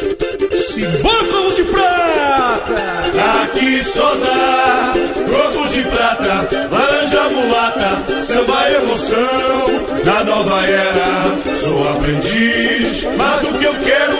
Simbóculo de prata! Aqui só dá broco de prata, laranja mulata, samba emoção. Na nova era sou aprendiz, mas o que eu quero